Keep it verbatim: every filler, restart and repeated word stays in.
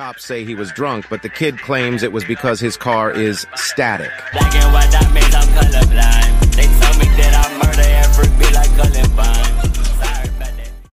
Cops say he was drunk, but the kid claims it was because his car is static. Black and white, that means I'm colorblind.